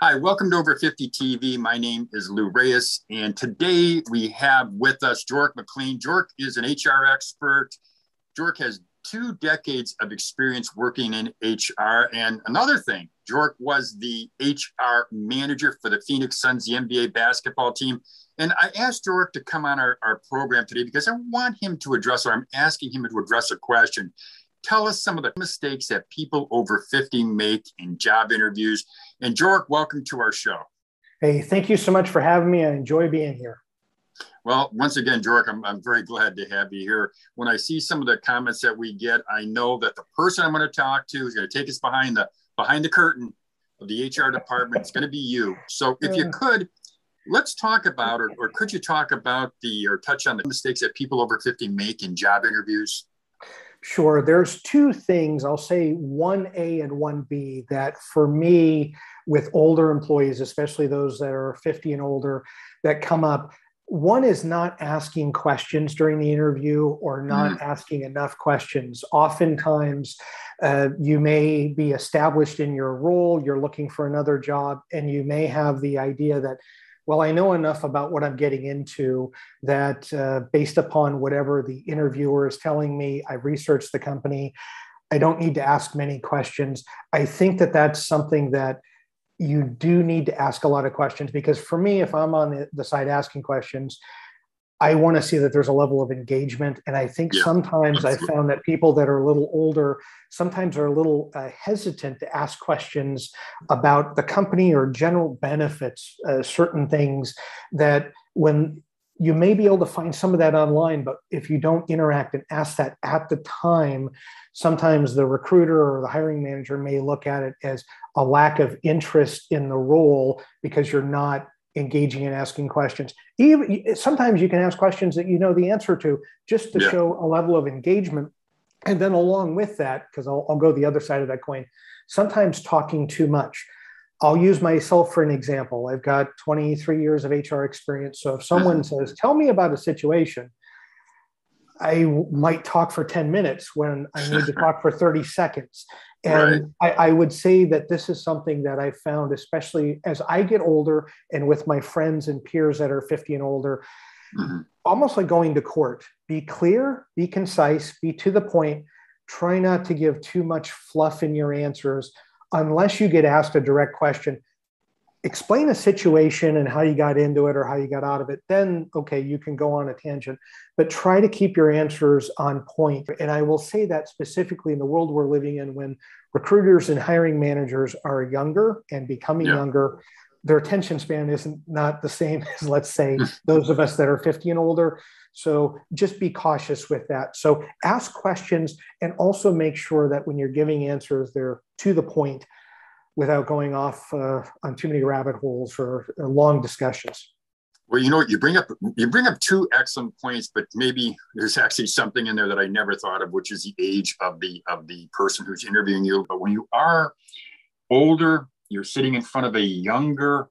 Hi, welcome to Over 50 TV. My name is Lou Reyes, and today we have with us Jork McLean. Jork is an HR expert. Jork has 2 decades of experience working in HR. And another thing, Jork was the HR manager for the Phoenix Suns, the NBA basketball team. And I asked Jork to come on our program today because I want him to address, or I'm asking him to address a question. Tell us some of the mistakes that people over 50 make in job interviews. And Jork, welcome to our show. Hey, thank you so much for having me. I enjoy being here. Well, once again, Jork, I'm very glad to have you here. When I see some of the comments that we get, I know that the person I'm going to talk to is going to take us behind the curtain of the HR department. It's going to be you. So if you could, let's talk about, or could you talk about or touch on the mistakes that people over 50 make in job interviews? Sure. There's two things, I'll say 1A and 1B, that for me, with older employees, especially those that are 50 and older, that come up. One is not asking questions during the interview or not asking enough questions. Oftentimes, you may be established in your role, you're looking for another job, and you may have the idea that, well, I know enough about what I'm getting into that based upon whatever the interviewer is telling me, I've researched the company, I don't need to ask many questions. I think that that's something that you do need to ask a lot of questions, because for me, if I'm on the side asking questions, I want to see that there's a level of engagement. And I think sometimes I found that people that are a little older sometimes are a little hesitant to ask questions about the company or general benefits, certain things that when you may be able to find some of that online, but if you don't interact and ask that at the time, sometimes the recruiter or the hiring manager may look at it as a lack of interest in the role because you're not engaging and asking questions. Even sometimes you can ask questions that you know the answer to, just to show a level of engagement. And then along with that, because I'll go the other side of that coin, sometimes talking too much. I'll use myself for an example. I've got 23 years of HR experience. So if someone says, tell me about a situation, I might talk for 10 minutes when I need to talk for 30 seconds. And I would say that this is something that I found, especially as I get older and with my friends and peers that are 50 and older, almost like going to court. Be clear, be concise, be to the point. Try not to give too much fluff in your answers unless you get asked a direct question. Explain a situation and how you got into it or how you got out of it. Then, okay, you can go on a tangent, but try to keep your answers on point. And I will say that specifically in the world we're living in, when recruiters and hiring managers are younger and becoming younger, their attention span isn't not the same as, let's say, those of us that are 50 and older. So just be cautious with that. So ask questions and also make sure that when you're giving answers, they're to the point, without going off on too many rabbit holes or long discussions. Well, you know what, you bring up two excellent points, but maybe there's actually something in there that I never thought of, which is the age of the person who's interviewing you. But when you are older, you're sitting in front of a younger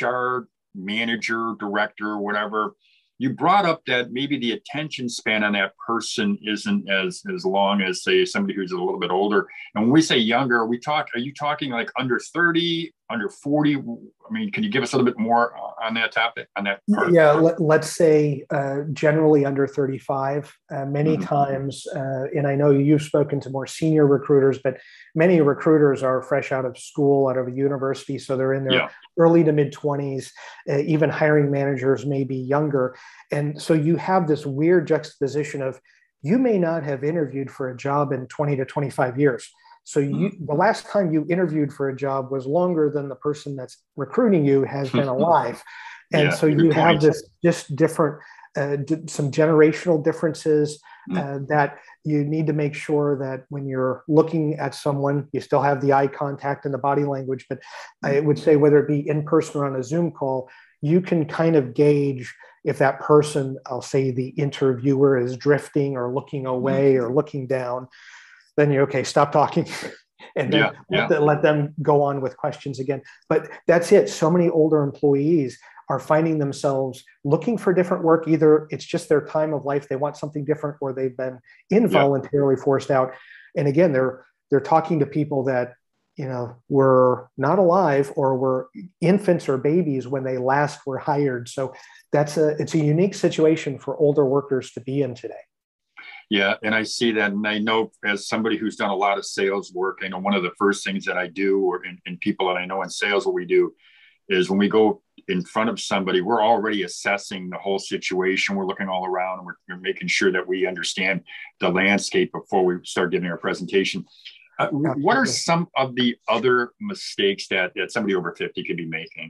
HR manager, director, whatever. You brought up that maybe the attention span on that person isn't as long as, say, somebody who's a little bit older. And when we say younger, are you talking like under 30, under 40? I mean, can you give us a little bit more on that topic, on that part? Yeah, let's say generally under 35. Many times, and I know you've spoken to more senior recruiters, but many recruiters are fresh out of school, out of a university, so they're in their early to mid 20s. Even hiring managers may be younger. And so you have this weird juxtaposition of, you may not have interviewed for a job in 20 to 25 years. So the last time you interviewed for a job was longer than the person that's recruiting you has been alive. And so you have this just different, some generational differences that you need to make sure that when you're looking at someone, you still have the eye contact and the body language. But I would say whether it be in person or on a Zoom call, you can kind of gauge if that person, I'll say the interviewer, is drifting or looking away or looking down. Then you're okay, stop talking and then let them go on with questions again. But that's it. So many older employees are finding themselves looking for different work. Either it's just their time of life, they want something different, or they've been involuntarily forced out. And again, they're talking to people that were not alive or were infants or babies when they last were hired. So it's a unique situation for older workers to be in today. Yeah, and I see that, and I know as somebody who's done a lot of sales work, I know one of the first things that I do, or in people that I know in sales, what we do is when we go in front of somebody, we're already assessing the whole situation. We're looking all around, and we're making sure that we understand the landscape before we start giving our presentation. What are some of the other mistakes that somebody over 50 could be making?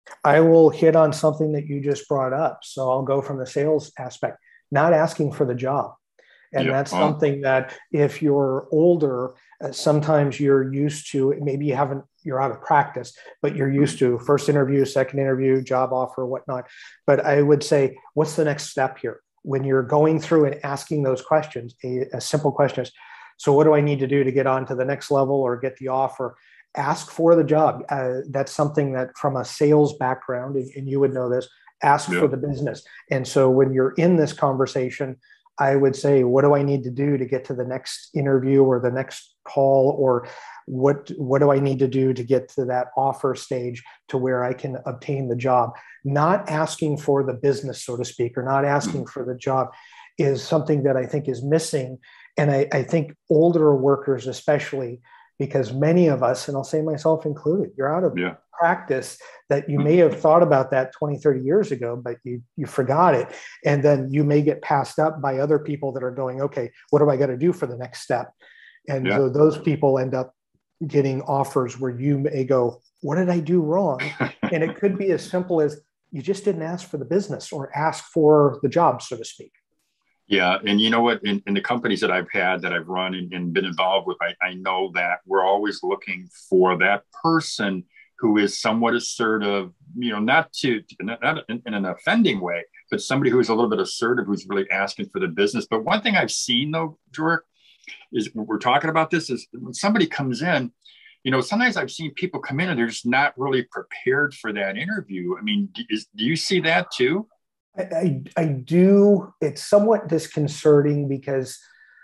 I will hit on something that you just brought up. So I'll go from the sales aspect, not asking for the job. And that's something that if you're older, sometimes you're used to, maybe you're out of practice, but you're used to first interview, second interview, job offer, whatnot. But I would say, what's the next step here? When you're going through and asking those questions, a simple question is, so what do I need to do to get on to the next level or get the offer? Ask for the job. That's something that from a sales background, and you would know this, ask for the business. And so when you're in this conversation, I would say, what do I need to do to get to the next interview or the next call? Or what do I need to do to get to that offer stage to where I can obtain the job? Not asking for the business, so to speak, or not asking for the job is something that I think is missing. And I think older workers, especially, because many of us, and I'll say myself included, you're out of practice, that you may have thought about that 20, 30 years ago, but you forgot it. And then you may get passed up by other people that are going, okay, what do I got to do for the next step? And so those people end up getting offers where you may go, what did I do wrong? And it could be as simple as you just didn't ask for the business or ask for the job, so to speak. Yeah. And you know what, in the companies that I've had, that I've run and been involved with, I know that we're always looking for that person who is somewhat assertive, not in an offending way, but somebody who is a little bit assertive, who's really asking for the business. But one thing I've seen though, George, is when we're talking about this, is when somebody comes in, sometimes I've seen people come in and they're just not really prepared for that interview. I mean, do you see that too? I do. It's somewhat disconcerting because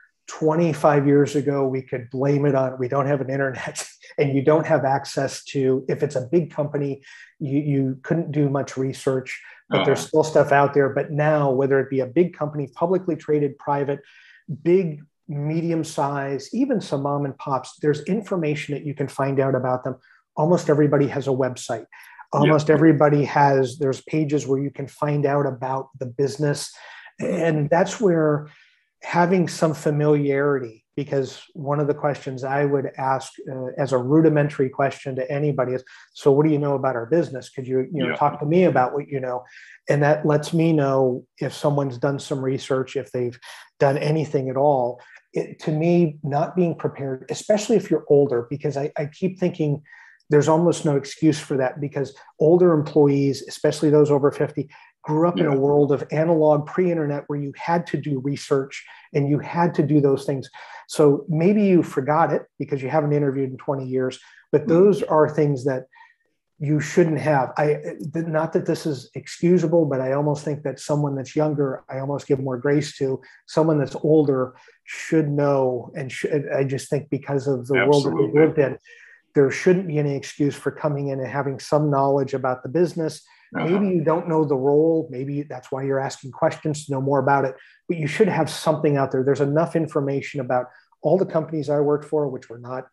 25 years ago, we could blame it on, we don't have an internet and you don't have access to, if it's a big company, you couldn't do much research, but there's still stuff out there. But now, whether it be a big company, publicly traded, private, big, medium size, even some mom and pops, there's information that you can find out about them. Almost everybody has a website. Almost everybody there's pages where you can find out about the business. And that's where having some familiarity, because one of the questions I would ask as a rudimentary question to anybody is, so what do you know about our business? Could you, talk to me about what you know? And that lets me know if someone's done some research, if they've done anything at all. To me, not being prepared, especially if you're older, because I keep thinking, there's almost no excuse for that, because older employees, especially those over 50, grew up in a world of analog pre-internet where you had to do research and you had to do those things. So maybe you forgot it because you haven't interviewed in 20 years, but those are things that you shouldn't have. Not that this is excusable, but I almost think that someone that's younger, I almost give more grace to. Someone that's older should know, and I just think because of the world that we lived in, there shouldn't be any excuse for coming in and having some knowledge about the business. Maybe you don't know the role. Maybe that's why you're asking questions to know more about it. But you should have something out there. There's enough information about all the companies I worked for, which were not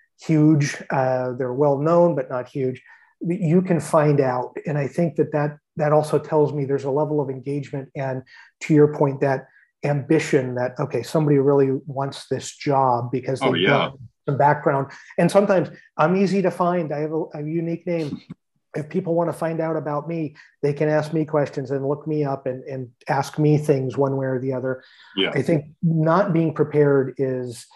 huge. They're well known, but not huge. You can find out. And I think that also tells me there's a level of engagement. And to your point, that ambition that, okay, somebody really wants this job because they've done some background. And sometimes I'm easy to find. I have a unique name. If people want to find out about me, they can ask me questions and look me up and ask me things one way or the other. I think not being prepared is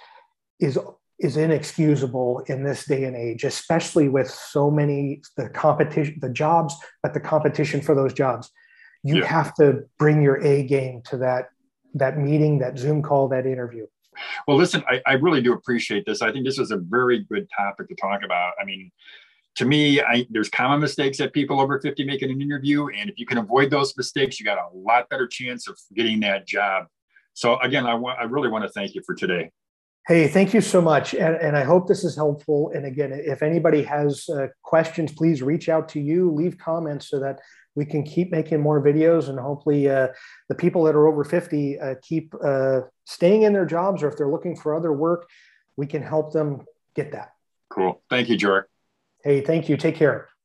inexcusable in this day and age, especially with so many, the competition, the jobs, but the competition for those jobs. You have to bring your A game to that meeting, that Zoom call, that interview. Well, listen, I really do appreciate this. I think this is a very good topic to talk about. I mean, to me, there's common mistakes that people over 50 make in an interview. And if you can avoid those mistakes, you got a lot better chance of getting that job. So again, I really want to thank you for today. Hey, thank you so much. And I hope this is helpful. And again, if anybody has questions, please reach out to you, leave comments so that we can keep making more videos. And hopefully the people that are over 50 keep staying in their jobs, or if they're looking for other work, we can help them get that. Cool. Thank you, Joy. Hey, thank you. Take care.